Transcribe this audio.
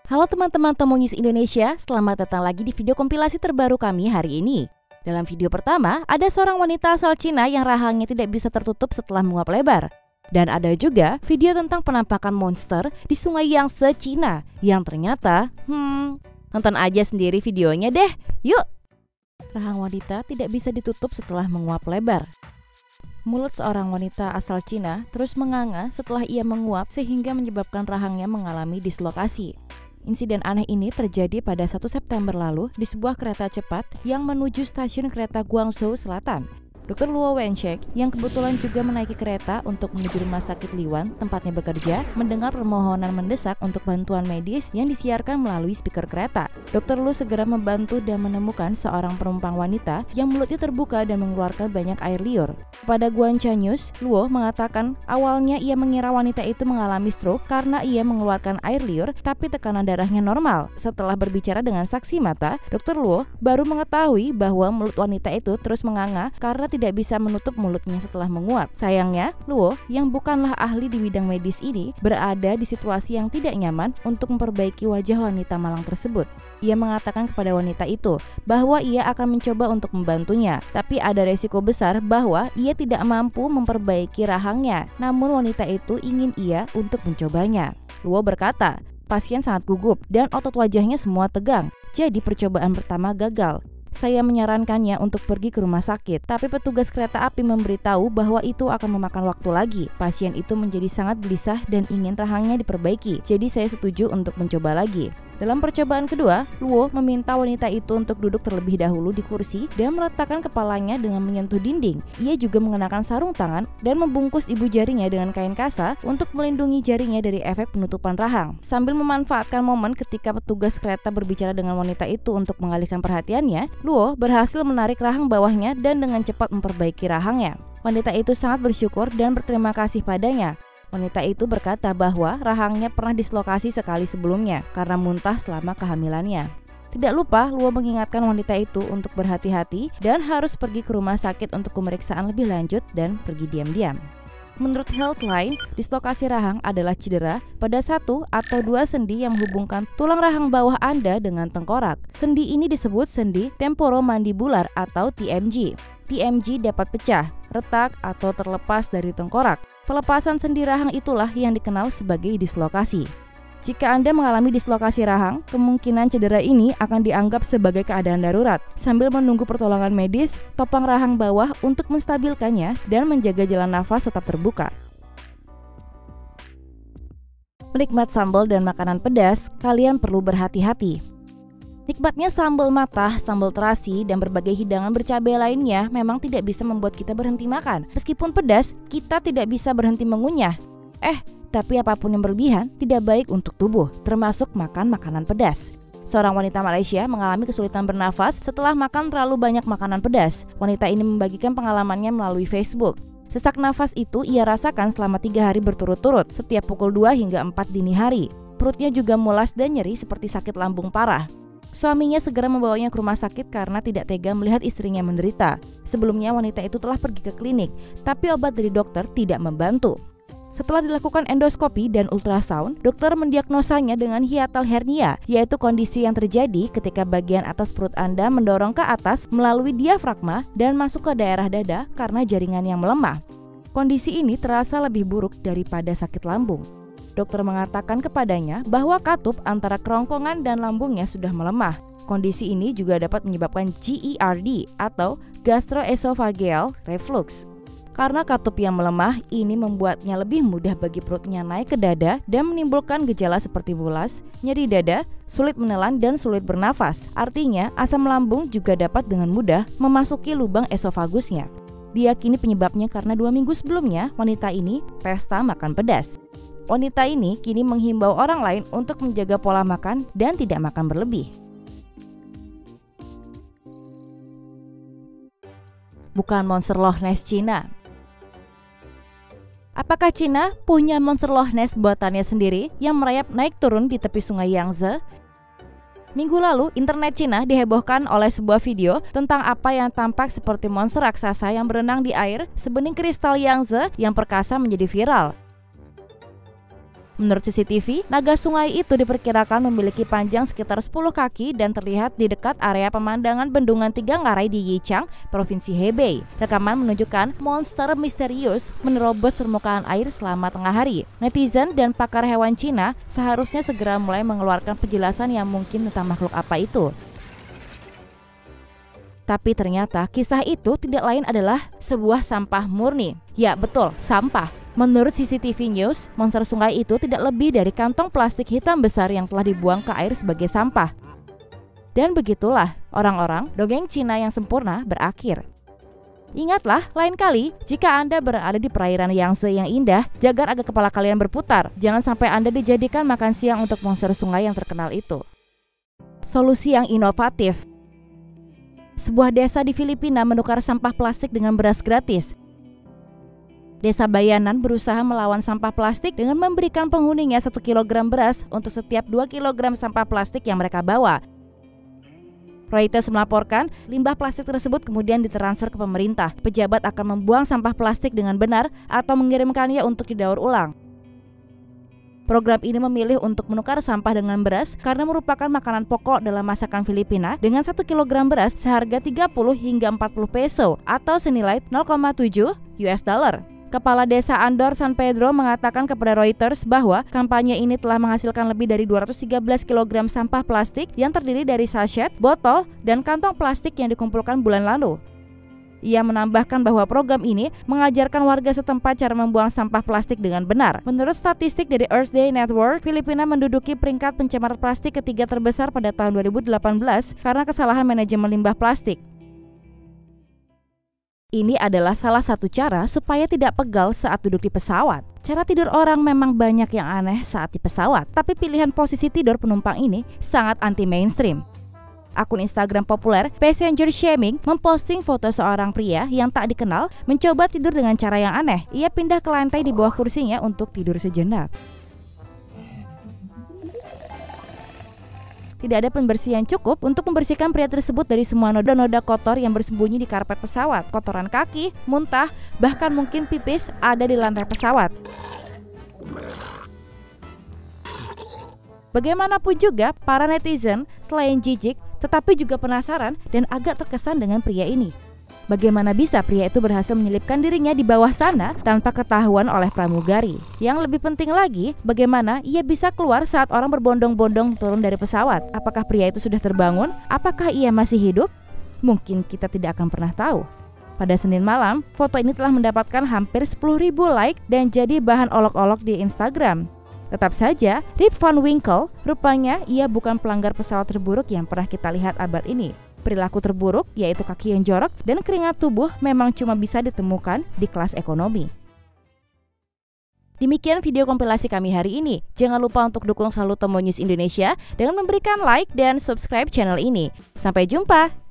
Halo teman-teman Tomo News Indonesia, selamat datang lagi di video kompilasi terbaru kami hari ini. Dalam video pertama, ada seorang wanita asal Cina yang rahangnya tidak bisa tertutup setelah menguap lebar. Dan ada juga video tentang penampakan monster di Sungai Yangtze, Cina, yang ternyata, nonton aja sendiri videonya deh, yuk! Rahang wanita tidak bisa ditutup setelah menguap lebar. Mulut seorang wanita asal Cina terus menganga setelah ia menguap sehingga menyebabkan rahangnya mengalami dislokasi. Insiden aneh ini terjadi pada 1 September lalu di sebuah kereta cepat yang menuju stasiun kereta Guangzhou Selatan. Dr. Luo Wensheng yang kebetulan juga menaiki kereta untuk menuju rumah sakit Liwan tempatnya bekerja mendengar permohonan mendesak untuk bantuan medis yang disiarkan melalui speaker kereta. Dr. Luo segera membantu dan menemukan seorang penumpang wanita yang mulutnya terbuka dan mengeluarkan banyak air liur. Pada Guangxia News, Luo mengatakan awalnya ia mengira wanita itu mengalami stroke karena ia mengeluarkan air liur tapi tekanan darahnya normal. Setelah berbicara dengan saksi mata, Dr. Luo baru mengetahui bahwa mulut wanita itu terus menganga karena tidak bisa menutup mulutnya setelah menguap. Sayangnya, Luo yang bukanlah ahli di bidang medis ini berada di situasi yang tidak nyaman untuk memperbaiki wajah wanita malang tersebut. Ia mengatakan kepada wanita itu bahwa ia akan mencoba untuk membantunya, tapi ada resiko besar bahwa ia tidak mampu memperbaiki rahangnya. Namun wanita itu ingin ia untuk mencobanya. Luo berkata, pasien sangat gugup dan otot wajahnya semua tegang. Jadi percobaan pertama gagal. Saya menyarankannya untuk pergi ke rumah sakit, tapi petugas kereta api memberitahu bahwa itu akan memakan waktu lagi. Pasien itu menjadi sangat gelisah dan ingin rahangnya diperbaiki, jadi saya setuju untuk mencoba lagi. Dalam percobaan kedua, Luo meminta wanita itu untuk duduk terlebih dahulu di kursi dan meletakkan kepalanya dengan menyentuh dinding. Ia juga mengenakan sarung tangan dan membungkus ibu jarinya dengan kain kasa untuk melindungi jarinya dari efek penutupan rahang. Sambil memanfaatkan momen ketika petugas kereta berbicara dengan wanita itu untuk mengalihkan perhatiannya, Luo berhasil menarik rahang bawahnya dan dengan cepat memperbaiki rahangnya. Wanita itu sangat bersyukur dan berterima kasih padanya. Wanita itu berkata bahwa rahangnya pernah dislokasi sekali sebelumnya karena muntah selama kehamilannya. Tidak lupa, Luo mengingatkan wanita itu untuk berhati-hati dan harus pergi ke rumah sakit untuk pemeriksaan lebih lanjut dan pergi diam-diam. Menurut Healthline, dislokasi rahang adalah cedera pada 1 atau 2 sendi yang menghubungkan tulang rahang bawah Anda dengan tengkorak. Sendi ini disebut sendi temporomandibular atau TMJ. TMJ dapat pecah, retak, atau terlepas dari tengkorak. Pelepasan sendi rahang itulah yang dikenal sebagai dislokasi. Jika Anda mengalami dislokasi rahang, kemungkinan cedera ini akan dianggap sebagai keadaan darurat. Sambil menunggu pertolongan medis, topang rahang bawah untuk menstabilkannya dan menjaga jalan nafas tetap terbuka. Menikmati sambal dan makanan pedas, kalian perlu berhati-hati. Nikmatnya sambal matah, sambal terasi, dan berbagai hidangan bercabai lainnya memang tidak bisa membuat kita berhenti makan. Meskipun pedas, kita tidak bisa berhenti mengunyah. Tapi apapun yang berlebihan tidak baik untuk tubuh, termasuk makan makanan pedas. Seorang wanita Malaysia mengalami kesulitan bernafas setelah makan terlalu banyak makanan pedas. Wanita ini membagikan pengalamannya melalui Facebook. Sesak nafas itu ia rasakan selama 3 hari berturut-turut, setiap pukul 2 hingga 4 dini hari. Perutnya juga mulas dan nyeri seperti sakit lambung parah. Suaminya segera membawanya ke rumah sakit karena tidak tega melihat istrinya menderita. Sebelumnya wanita itu telah pergi ke klinik, tapi obat dari dokter tidak membantu. Setelah dilakukan endoskopi dan ultrasound, dokter mendiagnosanya dengan hiatal hernia, yaitu kondisi yang terjadi ketika bagian atas perut Anda mendorong ke atas melalui diafragma dan masuk ke daerah dada karena jaringan yang melemah. Kondisi ini terasa lebih buruk daripada sakit lambung. Dokter mengatakan kepadanya bahwa katup antara kerongkongan dan lambungnya sudah melemah. Kondisi ini juga dapat menyebabkan GERD atau gastroesophageal reflux. Karena katup yang melemah, ini membuatnya lebih mudah bagi perutnya naik ke dada dan menimbulkan gejala seperti bulas, nyeri dada, sulit menelan, dan sulit bernafas. Artinya, asam lambung juga dapat dengan mudah memasuki lubang esofagusnya. Diyakini penyebabnya karena 2 minggu sebelumnya, wanita ini pesta makan pedas. Wanita ini kini menghimbau orang lain untuk menjaga pola makan dan tidak makan berlebih. Bukan monster Loch Ness Cina. Apakah Cina punya monster Loch Ness buatannya sendiri yang merayap naik turun di tepi sungai Yangtze? Minggu lalu, internet Cina dihebohkan oleh sebuah video tentang apa yang tampak seperti monster raksasa yang berenang di air sebening kristal Yangtze yang perkasa menjadi viral. Menurut CCTV, naga sungai itu diperkirakan memiliki panjang sekitar 10 kaki dan terlihat di dekat area pemandangan bendungan Tiga Ngarai di Yichang, Provinsi Hebei. Rekaman menunjukkan monster misterius menerobos permukaan air selama tengah hari. Netizen dan pakar hewan Cina seharusnya segera mulai mengeluarkan penjelasan yang mungkin tentang makhluk apa itu. Tapi ternyata kisah itu tidak lain adalah sebuah sampah murni. Ya betul, sampah. Menurut CCTV News, monster sungai itu tidak lebih dari kantong plastik hitam besar yang telah dibuang ke air sebagai sampah. Dan begitulah orang-orang dongeng Cina yang sempurna berakhir. Ingatlah, lain kali jika Anda berada di perairan Yangtze yang indah, jaga agar kepala kalian berputar. Jangan sampai Anda dijadikan makan siang untuk monster sungai yang terkenal itu. Solusi yang inovatif. Sebuah desa di Filipina menukar sampah plastik dengan beras gratis. Desa Bayanan berusaha melawan sampah plastik dengan memberikan penghuninya 1 kg beras untuk setiap 2 kg sampah plastik yang mereka bawa. Reuters melaporkan, limbah plastik tersebut kemudian ditransfer ke pemerintah. Pejabat akan membuang sampah plastik dengan benar atau mengirimkannya untuk didaur ulang. Program ini memilih untuk menukar sampah dengan beras karena merupakan makanan pokok dalam masakan Filipina dengan 1 kg beras seharga 30 hingga 40 peso atau senilai 0,7 US dollar. Kepala Desa Andor San Pedro mengatakan kepada Reuters bahwa kampanye ini telah menghasilkan lebih dari 213 kg sampah plastik yang terdiri dari sachet, botol, dan kantong plastik yang dikumpulkan bulan lalu. Ia menambahkan bahwa program ini mengajarkan warga setempat cara membuang sampah plastik dengan benar. Menurut statistik dari Earth Day Network, Filipina menduduki peringkat pencemar plastik ketiga terbesar pada tahun 2018 karena kesalahan manajemen limbah plastik. Ini adalah salah satu cara supaya tidak pegal saat duduk di pesawat. Cara tidur orang memang banyak yang aneh saat di pesawat, tapi pilihan posisi tidur penumpang ini sangat anti-mainstream. Akun Instagram populer Passenger Shaming memposting foto seorang pria yang tak dikenal mencoba tidur dengan cara yang aneh. Ia pindah ke lantai di bawah kursinya untuk tidur sejenak. Tidak ada pembersihan cukup untuk membersihkan pria tersebut dari semua noda-noda kotor yang bersembunyi di karpet pesawat. Kotoran kaki, muntah, bahkan mungkin pipis ada di lantai pesawat. Bagaimanapun juga, para netizen selain jijik, tetapi juga penasaran dan agak terkesan dengan pria ini. Bagaimana bisa pria itu berhasil menyelipkan dirinya di bawah sana tanpa ketahuan oleh pramugari? Yang lebih penting lagi, bagaimana ia bisa keluar saat orang berbondong-bondong turun dari pesawat? Apakah pria itu sudah terbangun? Apakah ia masih hidup? Mungkin kita tidak akan pernah tahu. Pada Senin malam, foto ini telah mendapatkan hampir 10.000 like dan jadi bahan olok-olok di Instagram. Tetap saja, Rip Van Winkle, rupanya ia bukan pelanggar pesawat terburuk yang pernah kita lihat abad ini. Perilaku terburuk, yaitu kaki yang jorok dan keringat tubuh memang cuma bisa ditemukan di kelas ekonomi. Demikian video kompilasi kami hari ini. Jangan lupa untuk dukung selalu Tomo News Indonesia dengan memberikan like dan subscribe channel ini. Sampai jumpa!